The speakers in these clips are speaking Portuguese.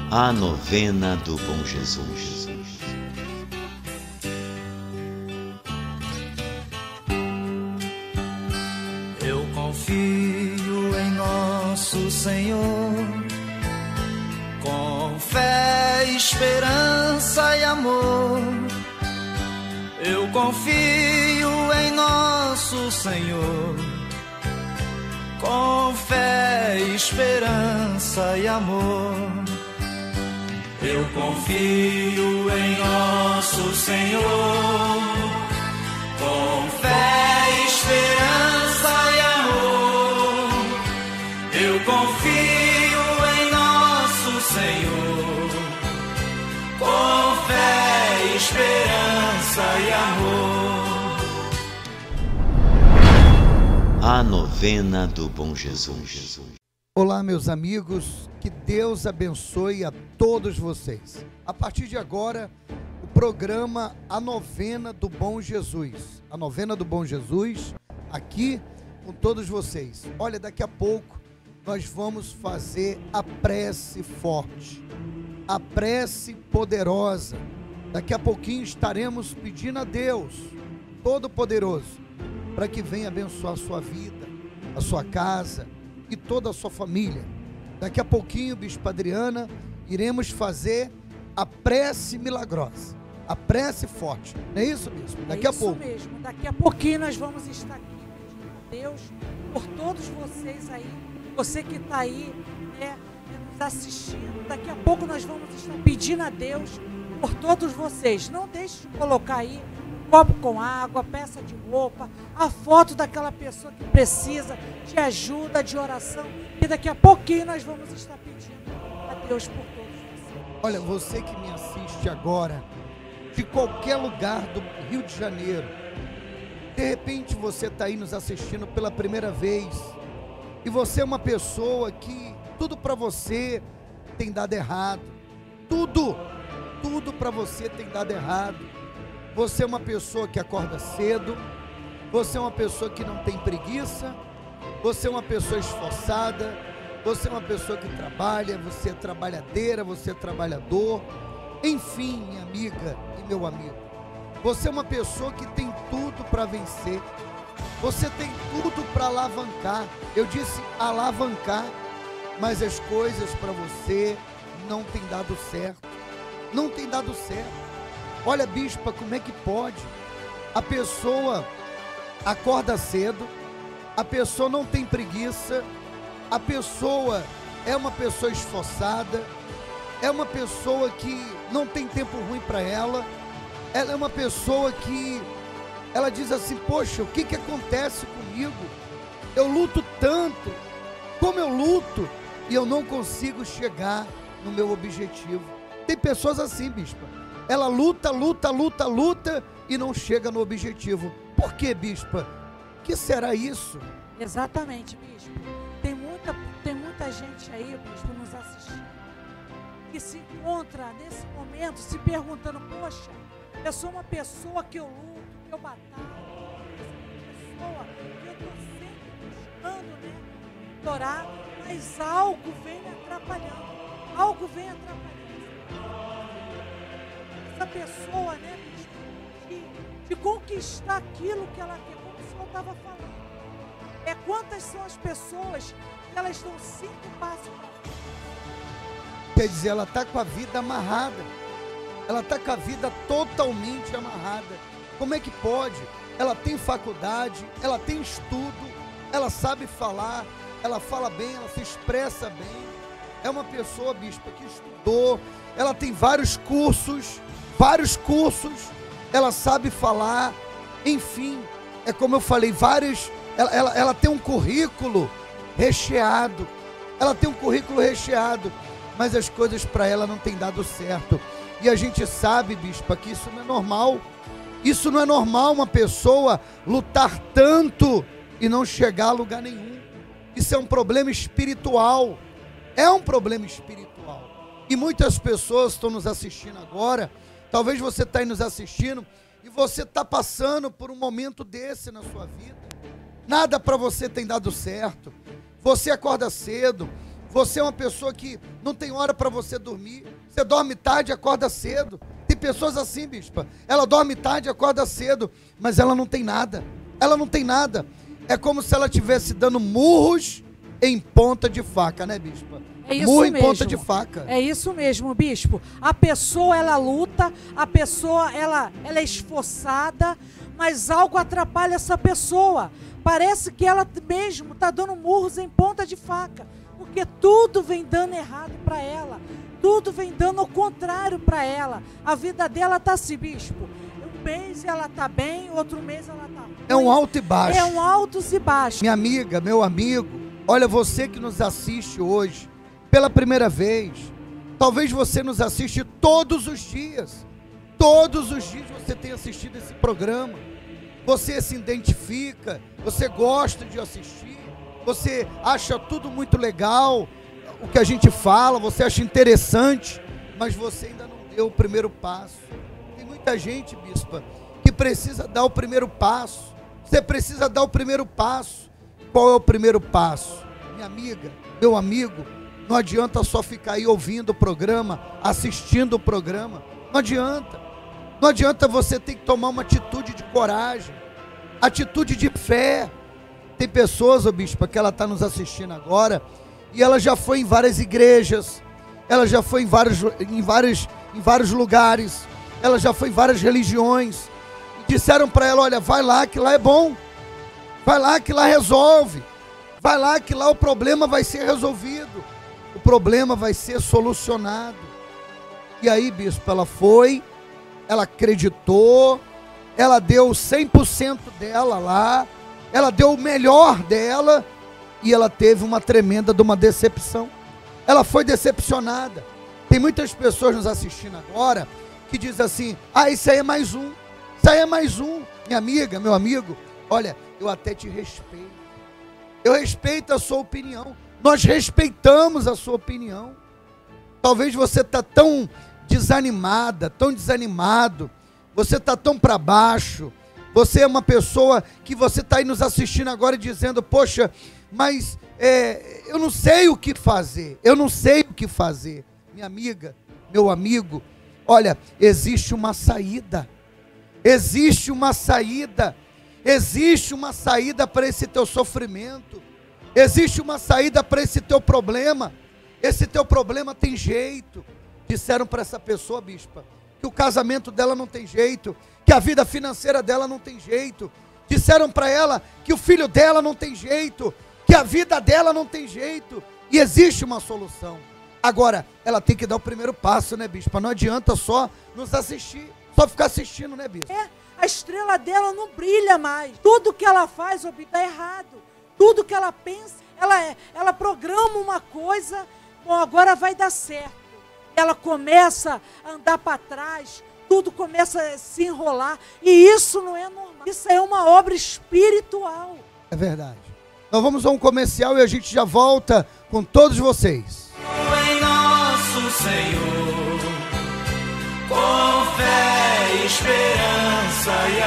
A novena do Bom Jesus. Eu confio em nosso Senhor, com fé, esperança e amor. Eu confio em nosso Senhor, com fé, esperança e amor. Eu confio em nosso Senhor, com fé, esperança e amor. Eu confio em nosso Senhor, com fé, esperança e amor. A novena do Bom Jesus. Olá, meus amigos, que Deus abençoe a todos vocês. A partir de agora, o programa A Novena do Bom Jesus. A Novena do Bom Jesus, aqui com todos vocês. Olha, daqui a pouco nós vamos fazer a prece forte, a prece poderosa. Daqui a pouquinho estaremos pedindo a Deus Todo-Poderoso para que venha abençoar a sua vida, a sua casa e toda a sua família. Daqui a pouquinho, Bispa Adriana, iremos fazer a prece milagrosa, a prece forte. Não é isso, Bispo? Daqui a pouco. É isso mesmo. Daqui a pouquinho nós vamos estar aqui pedindo a Deus por todos vocês aí, você que está aí, né, nos assistindo. Daqui a pouco nós vamos estar pedindo a Deus por todos vocês. Não deixe de colocar aí copo com água, peça de roupa, a foto daquela pessoa que precisa de ajuda, de oração. E daqui a pouquinho nós vamos estar pedindo a Deus por todos vocês. Olha, você que me assiste agora, de qualquer lugar do Rio de Janeiro, de repente você está aí nos assistindo pela primeira vez, e você é uma pessoa que tudo para você tem dado errado, tudo para você tem dado errado. Você é uma pessoa que acorda cedo, você é uma pessoa que não tem preguiça, você é uma pessoa esforçada, você é uma pessoa que trabalha, você é trabalhadeira, você é trabalhador, enfim, minha amiga e meu amigo, você é uma pessoa que tem tudo para vencer, você tem tudo para alavancar. Eu disse alavancar, mas as coisas para você não tem dado certo, não tem dado certo. Olha, bispa, como é que pode? A pessoa acorda cedo, a pessoa não tem preguiça, a pessoa é uma pessoa esforçada, é uma pessoa que não tem tempo ruim para ela, ela é uma pessoa que, ela diz assim, poxa, o que acontece comigo? Eu luto tanto, como eu luto, e eu não consigo chegar no meu objetivo. Tem pessoas assim, bispa. Ela luta e não chega no objetivo. Por que, bispa? O que será isso? Exatamente, bispo. Tem muita gente aí, bispo, nos assistindo, que se encontra nesse momento se perguntando, poxa, eu sou uma pessoa que eu luto, que eu batalho, eu sou uma pessoa que eu estou sempre buscando, né, orar, mas algo vem atrapalhando, algo vem atrapalhando. Essa pessoa, né, de conquistar aquilo que ela quer, como o senhor estava falando. Quantas são as pessoas que elas dão 5 passos? Quer dizer, ela está com a vida amarrada, ela está com a vida totalmente amarrada. Como é que pode? Ela tem faculdade, ela tem estudo, ela sabe falar, ela fala bem, ela se expressa bem. É uma pessoa, bispa, que estudou, ela tem vários cursos, ela sabe falar, enfim, é como eu falei, ela tem um currículo recheado, mas as coisas para ela não têm dado certo, e a gente sabe, bispa, que isso não é normal, uma pessoa lutar tanto e não chegar a lugar nenhum. Isso é um problema espiritual, e muitas pessoas estão nos assistindo agora. Talvez você está aí nos assistindo e você está passando por um momento desse na sua vida. Nada para você tem dado certo. Você acorda cedo, Você é uma pessoa que não tem hora para você dormir. Você dorme tarde e acorda cedo. Tem pessoas assim, bispa. Ela dorme tarde e acorda cedo, mas ela não tem nada. Ela não tem nada. É como se ela estivesse dando murros em ponta de faca, né, bispa? É isso Murro mesmo. em ponta de faca. É isso mesmo, bispo. A pessoa, ela luta, a pessoa, ela é esforçada, mas algo atrapalha essa pessoa. Parece que ela mesmo está dando murros em ponta de faca, porque tudo vem dando errado para ela, tudo vem dando ao contrário para ela. A vida dela está assim, bispo. Um mês ela está bem, outro mês ela está ruim. É um alto e baixo. É um altos e baixos. Minha amiga, meu amigo, olha, você que nos assiste hoje, pela primeira vez, talvez você nos assiste todos os dias. Todos os dias você tem assistido esse programa. Você se identifica, você gosta de assistir, você acha tudo muito legal, o que a gente fala, você acha interessante, mas você ainda não deu o primeiro passo. Tem muita gente, bispa, que precisa dar o primeiro passo. Você precisa dar o primeiro passo. Qual é o primeiro passo? Minha amiga, meu amigo, não adianta só ficar aí ouvindo o programa, assistindo o programa. Não adianta. Não adianta, você ter que tomar uma atitude de coragem, atitude de fé. Tem pessoas, ô bispa, que ela está nos assistindo agora, e ela já foi em várias igrejas, ela já foi em vários lugares, ela já foi em várias religiões, e disseram para ela, olha, vai lá que lá é bom, vai lá que lá resolve, vai lá que lá o problema vai ser resolvido, o problema vai ser solucionado. E aí, bispo, ela foi, ela acreditou, ela deu 100% dela lá, ela deu o melhor dela, e ela teve uma tremenda de uma decepção. Ela foi decepcionada. Tem muitas pessoas nos assistindo agora, que dizem assim, isso aí é mais um, isso aí é mais um. Minha amiga, meu amigo, olha, eu até te respeito, eu respeito a sua opinião, nós respeitamos a sua opinião. Talvez você está tão desanimada, tão desanimado, você está tão para baixo, você é uma pessoa que você está aí nos assistindo agora dizendo, poxa, mas eu não sei o que fazer, eu não sei o que fazer. Minha amiga, meu amigo, olha, existe uma saída, existe uma saída, existe uma saída para esse teu sofrimento, existe uma saída para esse teu problema. Esse teu problema tem jeito. Disseram para essa pessoa, bispa, que o casamento dela não tem jeito, que a vida financeira dela não tem jeito. Disseram para ela que o filho dela não tem jeito, que a vida dela não tem jeito. E existe uma solução. Agora, ela tem que dar o primeiro passo, né, bispa? Não adianta só nos assistir, só ficar assistindo, né, bispa? A estrela dela não brilha mais. Tudo que ela faz, dá errado. Tudo que ela pensa, ela programa uma coisa, bom, agora vai dar certo. Ela começa a andar para trás, tudo começa a se enrolar, e isso não é normal. Isso é uma obra espiritual. É verdade. Nós vamos a um comercial e a gente já volta com todos vocês. Em nosso Senhor, com fé, esperança e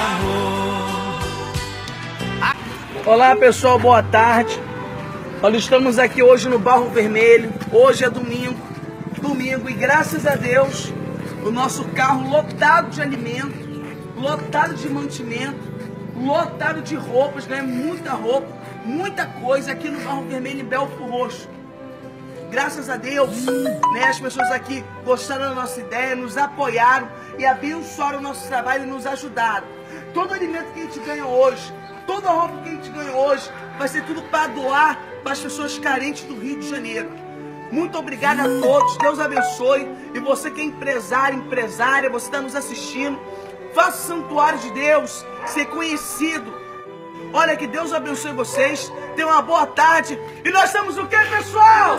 amor. Olá pessoal, boa tarde. Nós estamos aqui hoje no Barro Vermelho. Hoje é domingo, e graças a Deus o nosso carro lotado de alimentos, lotado de mantimento, lotado de roupas, né? Muita roupa, muita coisa aqui no Barro Vermelho em Belford Roxo. Graças a Deus, né? As pessoas aqui gostaram da nossa ideia, nos apoiaram e abençoaram o nosso trabalho e nos ajudaram. Todo alimento que a gente ganha hoje, toda a roupa que a gente ganha hoje, vai ser tudo para doar para as pessoas carentes do Rio de Janeiro. Muito obrigado a todos, Deus abençoe. E você que é empresário, empresária, você está nos assistindo, faça o santuário de Deus ser conhecido. Olha, que Deus abençoe vocês, tenham uma boa tarde. E nós estamos o que, pessoal?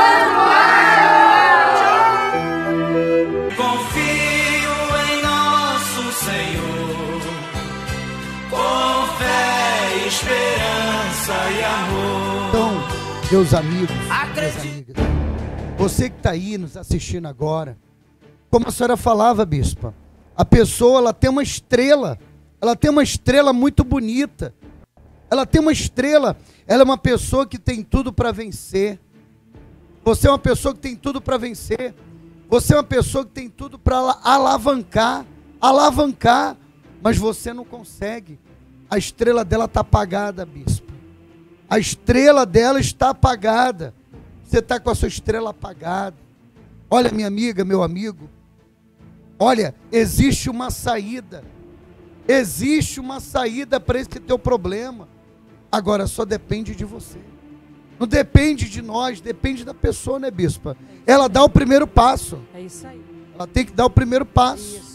Confio em nosso Senhor, com fé, esperança e amor. Então, meus amigos, minhas amigas, você que está aí nos assistindo agora, como a senhora falava, bispa, a pessoa, ela tem uma estrela muito bonita, ela tem uma estrela, ela é uma pessoa que tem tudo para vencer, Você é uma pessoa que tem tudo para vencer. Você é uma pessoa que tem tudo para alavancar, mas você não consegue. A estrela dela está apagada, bispo. A estrela dela está apagada. Você está com a sua estrela apagada. Olha, minha amiga, meu amigo. Olha, existe uma saída. Existe uma saída para esse teu problema. Agora só depende de você. Não depende de nós, depende da pessoa, né, bispa? Ela dá o primeiro passo. É isso aí. Ela tem que dar o primeiro passo. Isso,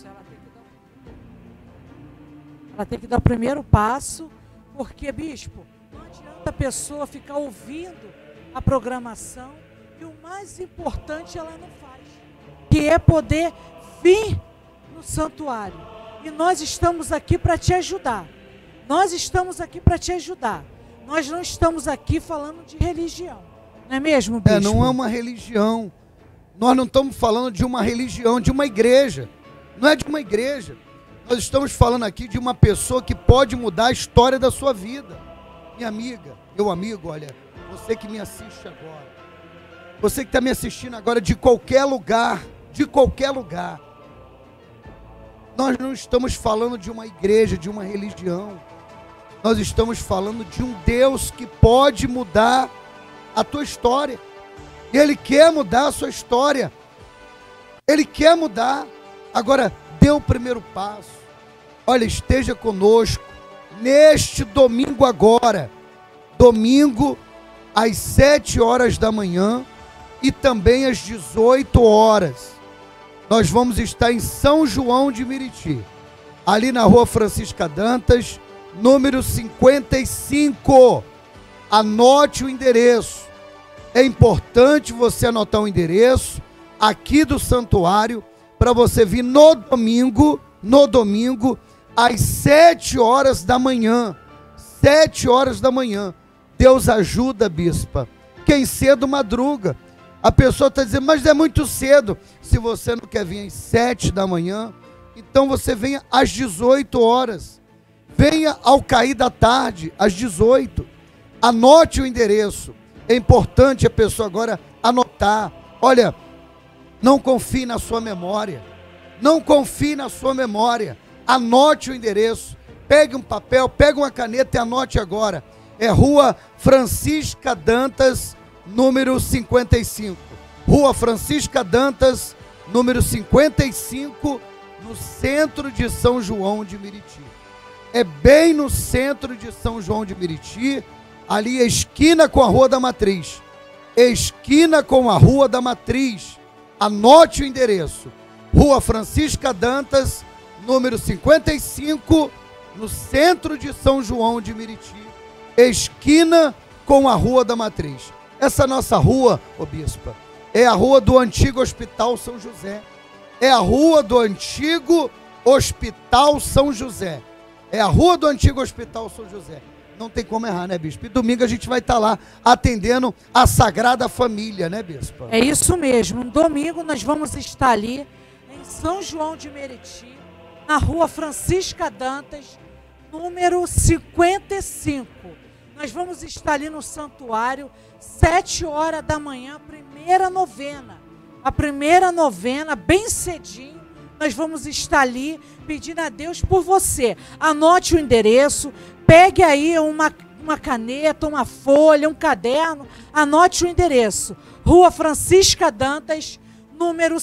ela tem que dar o primeiro passo, porque, bispo, não adianta a pessoa ficar ouvindo a programação e o mais importante ela não faz, que é poder vir no santuário. E nós estamos aqui para te ajudar. Nós estamos aqui para te ajudar. Nós não estamos aqui falando de religião. Não é mesmo, bispo? Não é uma religião. Nós não estamos falando de uma religião, de uma igreja. Não é de uma igreja. Nós estamos falando aqui de uma pessoa que pode mudar a história da sua vida. Minha amiga, meu amigo, olha, você que me assiste agora, você que está me assistindo agora de qualquer lugar, nós não estamos falando de uma igreja, de uma religião. Nós estamos falando de um Deus que pode mudar a tua história. E Ele quer mudar a sua história. Ele quer mudar. Agora, dê o primeiro passo. Olha, esteja conosco neste domingo agora. Domingo, às 7 horas da manhã e também às 18 horas. Nós vamos estar em São João de Meriti, ali na rua Francisca Dantas, número 55. Anote o endereço. É importante você anotar o endereço aqui do santuário para você vir no domingo, às 7 horas da manhã. 7 horas da manhã. Deus ajuda, bispa. Quem cedo madruga. A pessoa está dizendo, mas é muito cedo. Se você não quer vir às 7 da manhã, então você venha às 18 horas. Venha ao cair da tarde, às 18. Anote o endereço. É importante a pessoa agora anotar. Olha, não confie na sua memória. Não confie na sua memória. Anote o endereço. Pegue um papel, pegue uma caneta e anote agora. É Rua Francisca Dantas, número 55. Rua Francisca Dantas, número 55, no centro de São João de Meriti. É bem no centro de São João de Meriti, ali esquina com a Rua da Matriz. Esquina com a Rua da Matriz. Anote o endereço. Rua Francisca Dantas, número 55, no centro de São João de Meriti. Esquina com a Rua da Matriz. Essa nossa rua, ô bispa, é a rua do antigo Hospital São José. É a rua do antigo Hospital São José. É a rua do antigo Hospital São José. Não tem como errar, né, bispo? E domingo a gente vai estar lá atendendo a Sagrada Família, né, bispa? É isso mesmo. No domingo nós vamos estar ali em São João de Meriti, na Rua Francisca Dantas, número 55. Nós vamos estar ali no santuário, 7 horas da manhã, primeira novena. A primeira novena, bem cedinho, nós vamos estar ali pedindo a Deus por você. Anote o endereço, pegue aí uma caneta, uma folha, um caderno, anote o endereço. Rua Francisca Dantas, número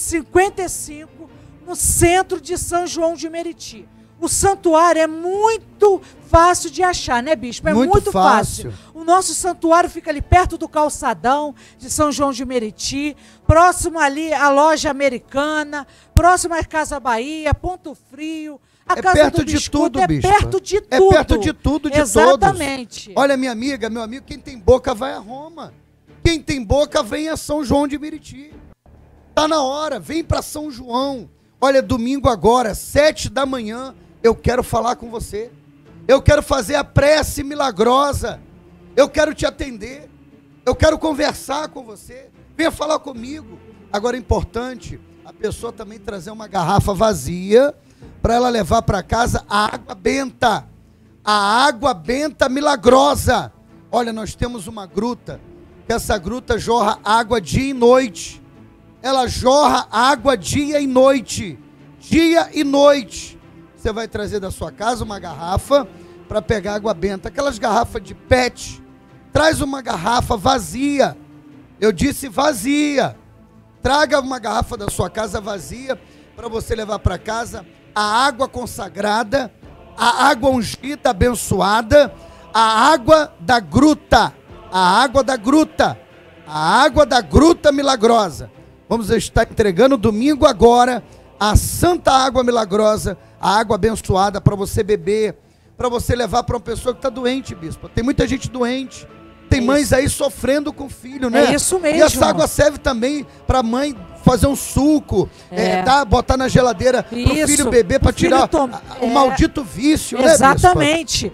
55, no centro de São João de Meriti. O santuário é muito fácil de achar, né, bispo? É muito fácil. O nosso santuário fica ali perto do calçadão de São João de Meriti, próximo ali à loja americana, próximo à Casa Bahia, Ponto Frio, a Casa do Biscoito. É perto de tudo. É perto de tudo, de exatamente. Todos. Olha, minha amiga, meu amigo, quem tem boca vai a Roma. Quem tem boca vem a São João de Meriti. Tá na hora, vem para São João. Olha, domingo agora, 7 da manhã, eu quero falar com você. Eu quero fazer a prece milagrosa. Eu quero te atender. Eu quero conversar com você. Venha falar comigo. Agora é importante a pessoa também trazer uma garrafa vazia para ela levar para casa a água benta. A água benta milagrosa. Olha, nós temos uma gruta que essa gruta jorra água dia e noite. Ela jorra água dia e noite. Dia e noite. Você vai trazer da sua casa uma garrafa para pegar água benta. Aquelas garrafas de PET. Traz uma garrafa vazia. Eu disse vazia. Traga uma garrafa da sua casa vazia para você levar para casa a água consagrada, a água ungida, abençoada, a água da gruta, a água da gruta, a água da gruta milagrosa. Vamos estar entregando domingo agora a santa água milagrosa, a água abençoada para você beber, para você levar para uma pessoa que está doente, bispo. Tem muita gente doente. Tem mães aí sofrendo com o filho, né? É isso mesmo. E essa água serve também para a mãe fazer um suco, botar na geladeira para o filho beber, para tirar o maldito vício, né, bispo? Exatamente.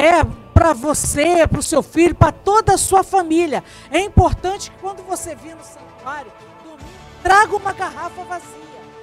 Para você, para o seu filho, para toda a sua família. É importante que quando você vir no santuário, domingo, traga uma garrafa vazia.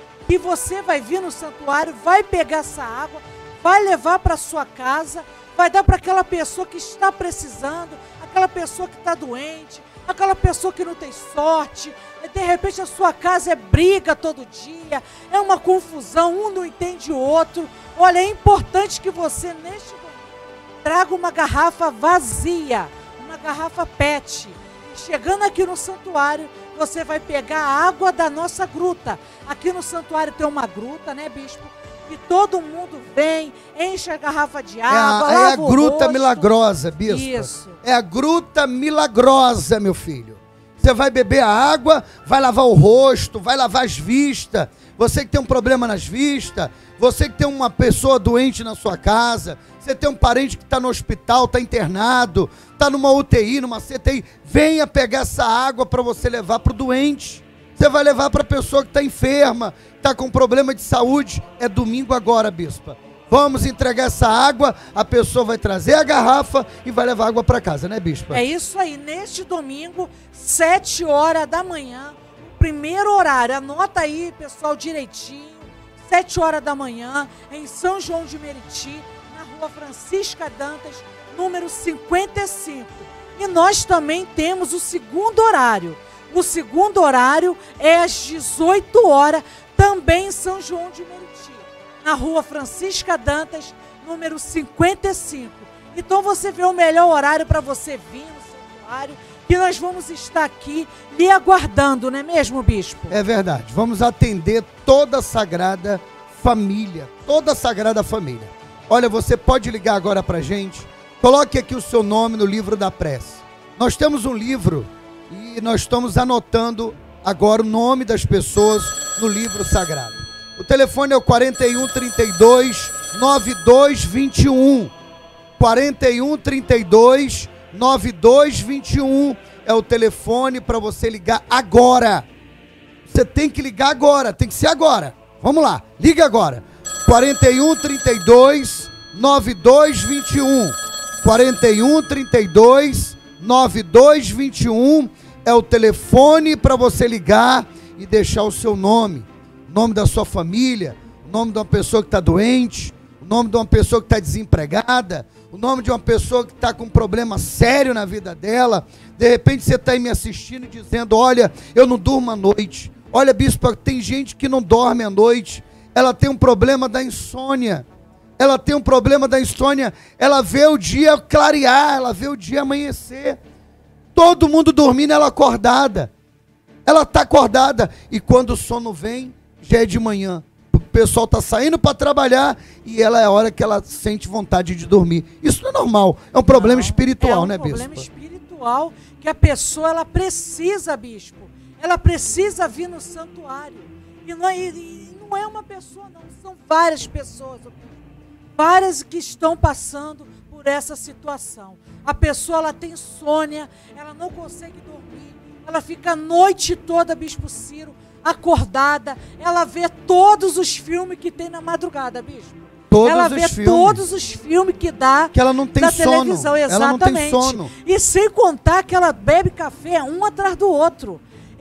E você vai vir no santuário, vai pegar essa água, vai levar para sua casa, vai dar para aquela pessoa que está precisando, aquela pessoa que está doente, aquela pessoa que não tem sorte. De repente a sua casa é briga todo dia, é uma confusão, um não entende o outro. Olha, é importante que você neste momento traga uma garrafa vazia, uma garrafa PET. E chegando aqui no santuário, você vai pegar a água da nossa gruta. Aqui no santuário tem uma gruta, né, bispo? E todo mundo vem, enche a garrafa de água, é a gruta milagrosa, bispo. Isso. É a gruta milagrosa, meu filho. Você vai beber a água, vai lavar o rosto, vai lavar as vistas. Você que tem um problema nas vistas, você que tem uma pessoa doente na sua casa, você tem um parente que está no hospital, está internado, está numa UTI, numa CTI, venha pegar essa água para você levar para o doente. Você vai levar para a pessoa que está enferma, está com problema de saúde. É domingo agora, bispa. Vamos entregar essa água, a pessoa vai trazer a garrafa e vai levar água para casa, né, bispa? É isso aí. Neste domingo, 7 horas da manhã, primeiro horário. Anota aí, pessoal, direitinho. 7 horas da manhã, em São João de Meriti, na rua Francisca Dantas, número 55. E nós também temos o segundo horário. O segundo horário é às 18 horas, também em São João de Meriti, na rua Francisca Dantas, número 55. Então você vê o melhor horário para você vir no santuário, que nós vamos estar aqui lhe aguardando, não é mesmo, bispo? É verdade. Vamos atender toda a Sagrada Família, toda a Sagrada Família. Olha, você pode ligar agora para a gente, coloque aqui o seu nome no livro da prece. Nós temos um livro e nós estamos anotando agora o nome das pessoas no livro sagrado. O telefone é o 4132 9221. 4132 9221 é o telefone para você ligar agora. Você tem que ligar agora, tem que ser agora. Vamos lá, liga agora. 4132 9221. 4132 9221 é o telefone para você ligar e deixar o seu nome, o nome da sua família, o nome de uma pessoa que está doente, o nome de uma pessoa que está desempregada, o nome de uma pessoa que está com um problema sério na vida dela. De repente você está aí me assistindo e dizendo: olha, eu não durmo à noite. Olha, bispo, tem gente que não dorme à noite, ela tem um problema da insônia. Ela tem um problema da insônia, ela vê o dia clarear, ela vê o dia amanhecer. Todo mundo dormindo, ela acordada. Ela está acordada. E quando o sono vem, já é de manhã. O pessoal está saindo para trabalhar e ela é a hora que ela sente vontade de dormir. Isso não é normal. É um problema espiritual, né, bispo? É um problema espiritual que a pessoa, ela precisa, bispo. Ela precisa vir no santuário. E não é uma pessoa, não. São várias pessoas. Várias que estão passando por essa situação. A pessoa, ela tem insônia, ela não consegue dormir, ela fica a noite toda, bispo Ciro, acordada, ela vê todos os filmes que tem na madrugada, bispo. Ela vê todos os filmes que dá que ela não tem da sono. Televisão, exatamente. Ela não tem sono. E sem contar que ela bebe café um atrás do outro.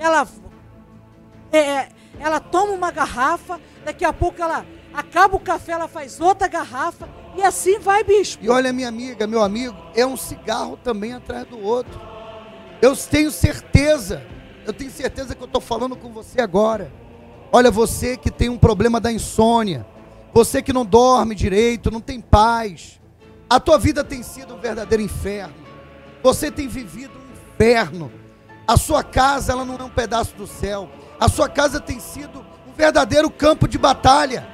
Ela toma uma garrafa, daqui a pouco ela acaba o café, ela faz outra garrafa e assim vai, bispo. E olha, minha amiga, meu amigo, é um cigarro também atrás do outro. Eu tenho certeza que eu estou falando com você agora. Olha, você que tem um problema da insônia, você que não dorme direito, não tem paz, a tua vida tem sido um verdadeiro inferno, você tem vivido um inferno, a sua casa ela não é um pedaço do céu, a sua casa tem sido um verdadeiro campo de batalha,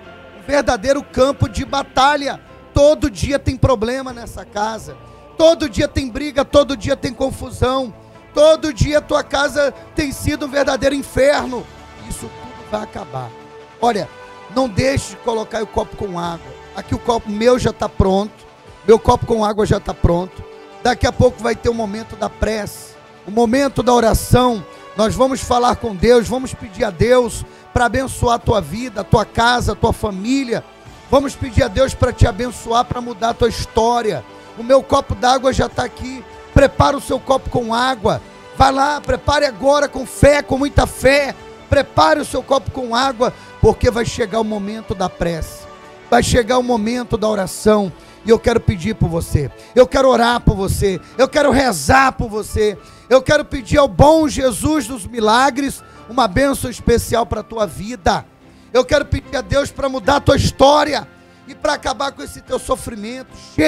todo dia tem problema nessa casa, todo dia tem briga, todo dia tem confusão, todo dia a tua casa tem sido um verdadeiro inferno. Isso tudo vai acabar. Olha, não deixe de colocar o copo com água. Aqui o copo meu já está pronto, meu copo com água já está pronto. Daqui a pouco vai ter o momento da prece, o momento da oração. Nós vamos falar com Deus, vamos pedir a Deus para abençoar a tua vida, a tua casa, a tua família. Vamos pedir a Deus para te abençoar, para mudar a tua história. O meu copo d'água já está aqui. Prepara o seu copo com água. Vai lá, prepare agora com fé, com muita fé. Prepare o seu copo com água, porque vai chegar o momento da prece. Vai chegar o momento da oração. E eu quero pedir por você. Eu quero orar por você. Eu quero rezar por você. Eu quero pedir ao bom Jesus dos milagres uma bênção especial para a tua vida. Eu quero pedir a Deus para mudar a tua história e para acabar com esse teu sofrimento.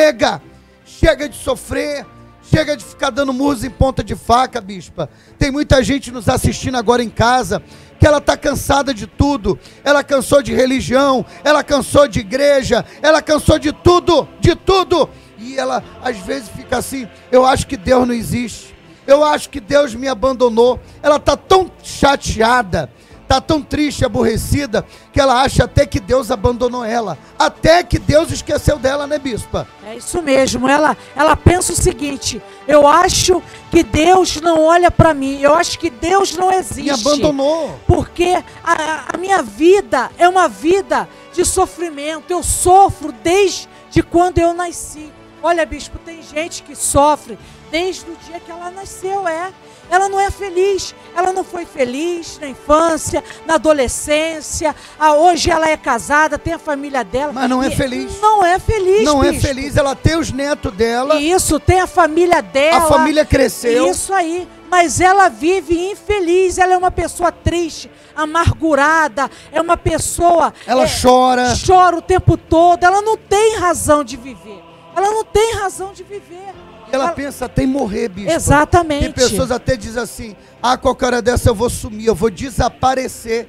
Chega de sofrer. Chega de ficar dando murros em ponta de faca, bispa. Tem muita gente nos assistindo agora em casa, que ela está cansada de tudo. Ela cansou de religião, ela cansou de igreja, ela cansou de tudo. E ela às vezes fica assim, eu acho que Deus não existe. Eu acho que Deus me abandonou. Ela está tão chateada, está tão triste, aborrecida, que ela acha até que Deus abandonou ela. Até que Deus esqueceu dela, né, bispa? É isso mesmo. Ela pensa o seguinte: eu acho que Deus não olha para mim. Eu acho que Deus não existe. Me abandonou. Porque a minha vida é uma vida de sofrimento. Eu sofro desde quando eu nasci. Olha, bispo, tem gente que sofre desde o dia que ela nasceu, Ela não é feliz, ela não foi feliz na infância, na adolescência, hoje ela é casada, tem a família dela. Mas não é feliz. Não é feliz, Não bispo. é feliz, ela tem os netos dela. Isso, tem a família dela. A família cresceu. Isso aí, mas ela vive infeliz, ela é uma pessoa triste, amargurada, é uma pessoa... Ela chora. Chora o tempo todo, ela não tem razão de viver. Ela pensa até em morrer, bispo. Exatamente. Tem pessoas até dizem assim, qualquer hora dessa eu vou sumir, eu vou desaparecer.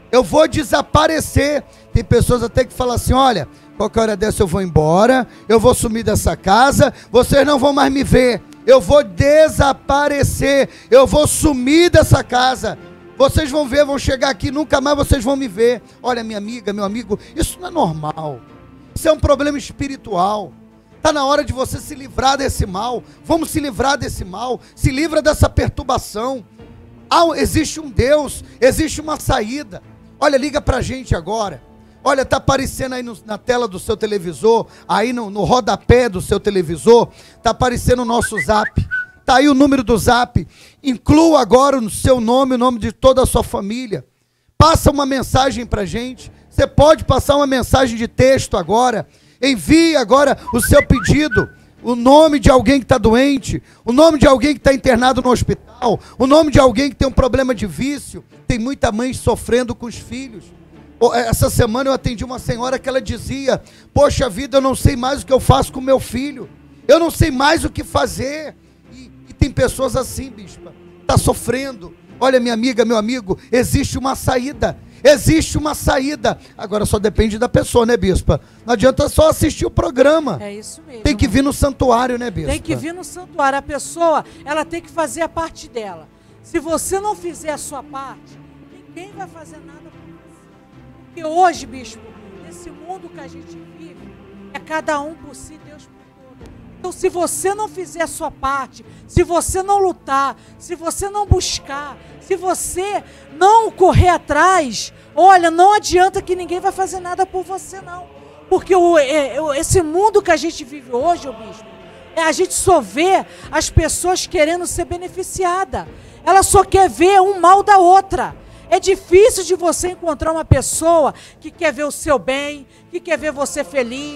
Tem pessoas até que falam assim, olha, qualquer hora dessa eu vou embora, eu vou sumir dessa casa, vocês não vão mais me ver, eu vou desaparecer, eu vou sumir dessa casa. Vocês vão ver, vão chegar aqui, nunca mais vocês vão me ver. Olha, minha amiga, meu amigo, isso não é normal. Isso é um problema espiritual. Está na hora de você se livrar desse mal. Vamos se livrar desse mal. Se livra dessa perturbação. Existe um Deus, existe uma saída. Olha, liga para a gente agora. Olha, está aparecendo aí na tela do seu televisor, aí no rodapé do seu televisor, está aparecendo o nosso zap. Está aí o número do zap. Inclua agora no seu nome, o nome de toda a sua família. Passa uma mensagem para a gente. Você pode passar uma mensagem de texto agora. Envie agora o seu pedido, o nome de alguém que está doente, o nome de alguém que está internado no hospital, o nome de alguém que tem um problema de vício. Tem muita mãe sofrendo com os filhos. Essa semana eu atendi uma senhora que ela dizia, poxa vida, eu não sei mais o que eu faço com meu filho, eu não sei mais o que fazer. E tem pessoas assim, bispa, está sofrendo. Olha, minha amiga, meu amigo, existe uma saída. Agora só depende da pessoa, né, bispa? Não adianta só assistir o programa. É isso mesmo. Tem que vir no santuário, né, bispa? Tem que vir no santuário. A pessoa, ela tem que fazer a parte dela. Se você não fizer a sua parte, ninguém vai fazer nada por você. Porque hoje, bispo, nesse mundo que a gente vive, é cada um por si, Deus por todo. Então, se você não fizer a sua parte, se você não lutar, se você não buscar, se você não correr atrás, olha, não adianta que ninguém vai fazer nada por você, não. Porque esse mundo que a gente vive hoje, bispo, a gente só vê as pessoas querendo ser beneficiadas. Ela só quer ver um mal da outra. É difícil de você encontrar uma pessoa que quer ver o seu bem, que quer ver você feliz,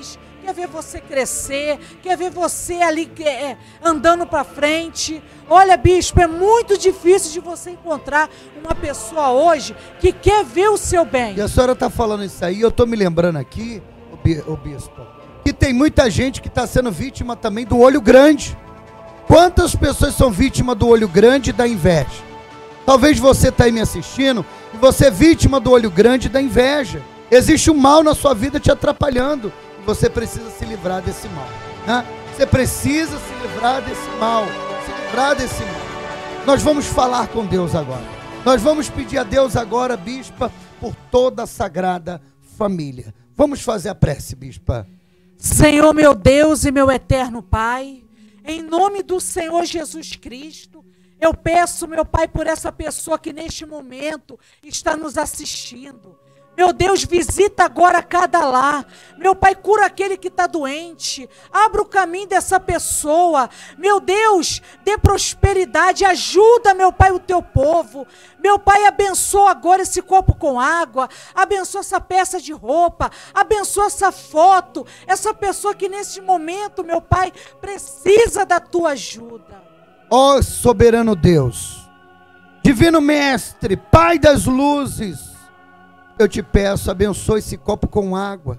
quer ver você crescer, quer ver você ali andando para frente. Olha, bispo, é muito difícil de você encontrar uma pessoa hoje que quer ver o seu bem. E a senhora está falando isso aí, eu estou me lembrando aqui, o bispo, que tem muita gente que está sendo vítima também do olho grande. Quantas pessoas são vítimas do olho grande e da inveja? Talvez você está aí me assistindo e você é vítima do olho grande e da inveja. Existe um mal na sua vida te atrapalhando. E você precisa se livrar desse mal, né? Você precisa se livrar desse mal. Se livrar desse mal. Nós vamos falar com Deus agora. Nós vamos pedir a Deus agora, bispa, por toda a sagrada família. Vamos fazer a prece, bispa. Senhor, meu Deus e meu eterno Pai, em nome do Senhor Jesus Cristo, eu peço, meu Pai, por essa pessoa que neste momento está nos assistindo. Meu Deus, visita agora cada lar. Meu Pai, cura aquele que está doente. Abra o caminho dessa pessoa. Meu Deus, dê prosperidade. Ajuda, meu Pai, o teu povo. Meu Pai, abençoa agora esse copo com água. Abençoa essa peça de roupa. Abençoa essa foto. Essa pessoa que nesse momento, meu Pai, precisa da tua ajuda. Ó soberano Deus, divino mestre, Pai das luzes, eu te peço, abençoe esse copo com água.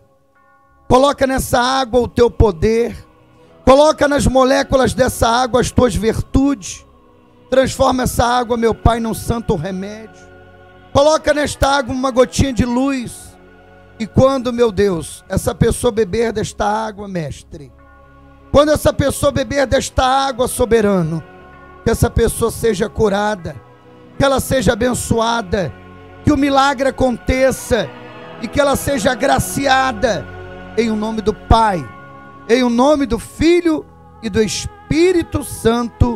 Coloca nessa água o teu poder. Coloca nas moléculas dessa água as tuas virtudes. Transforma essa água, meu Pai, num santo remédio. Coloca nesta água uma gotinha de luz. E quando, meu Deus, essa pessoa beber desta água, mestre, quando essa pessoa beber desta água, soberano, que essa pessoa seja curada, que ela seja abençoada, que o milagre aconteça e que ela seja agraciada, em o nome do Pai, em o nome do Filho e do Espírito Santo.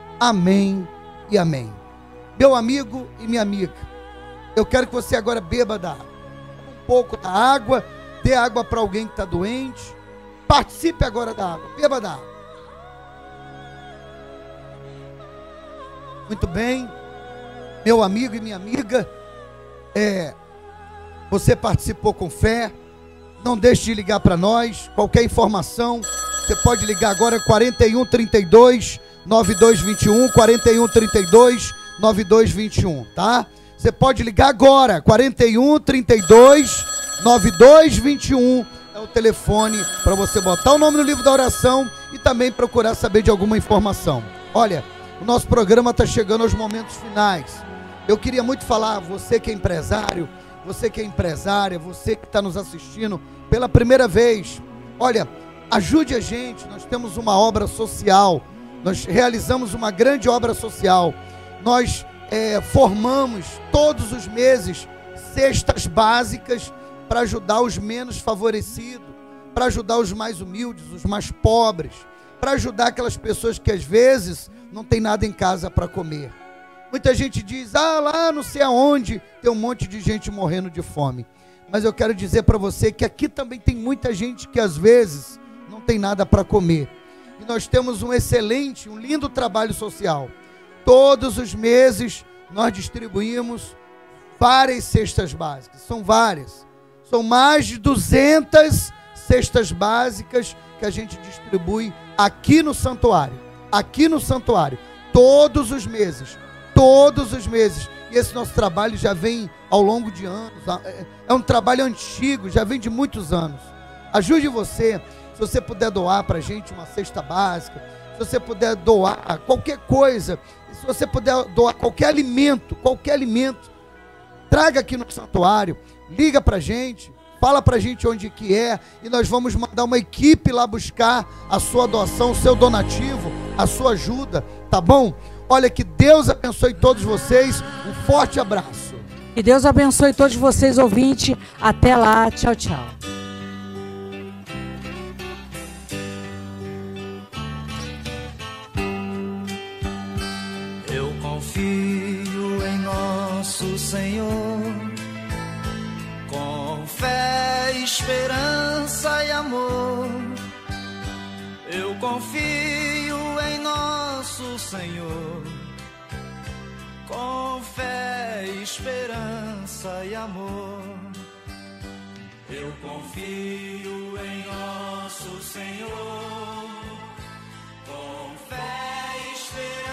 Amém e amém. Meu amigo e minha amiga, eu quero que você agora beba da água, um pouco da água, dê água para alguém que está doente, participe agora da água, beba da água. Muito bem, meu amigo e minha amiga, você participou com fé. Não deixe de ligar para nós. Qualquer informação, você pode ligar agora 41 32 9221, 41 32 9221, tá? Você pode ligar agora, 41 32 9221 é o telefone para você botar o nome no livro da oração e também procurar saber de alguma informação. Olha, o nosso programa está chegando aos momentos finais. Eu queria muito falar, você que é empresário, você que é empresária, você que está nos assistindo pela primeira vez, olha, ajude a gente. Nós temos uma obra social, nós realizamos uma grande obra social. Nós formamos todos os meses cestas básicas para ajudar os menos favorecidos, para ajudar os mais humildes, os mais pobres, para ajudar aquelas pessoas que às vezes não tem nada em casa para comer. Muita gente diz, lá não sei aonde tem um monte de gente morrendo de fome. Mas eu quero dizer para você que aqui também tem muita gente que às vezes não tem nada para comer. E nós temos um lindo trabalho social. Todos os meses nós distribuímos várias cestas básicas. São várias. São mais de 200 cestas básicas que a gente distribui aqui no santuário. Aqui no santuário. Todos os meses. Todos os meses. E esse nosso trabalho já vem ao longo de anos. É um trabalho antigo, já vem de muitos anos. Ajude você. Se você puder doar para a gente uma cesta básica, se você puder doar qualquer coisa, se você puder doar qualquer alimento, traga aqui no santuário, liga para a gente, fala para a gente onde que é, e nós vamos mandar uma equipe lá buscar a sua doação, o seu donativo, a sua ajuda, tá bom? Olha, que Deus abençoe todos vocês, um forte abraço. Que Deus abençoe todos vocês, ouvintes, até lá, tchau, tchau. Eu confio em nosso Senhor, com fé, esperança e amor. Eu confio em nosso Senhor, com fé, esperança e amor. Eu confio em nosso nosso Senhor, com fé e esperança.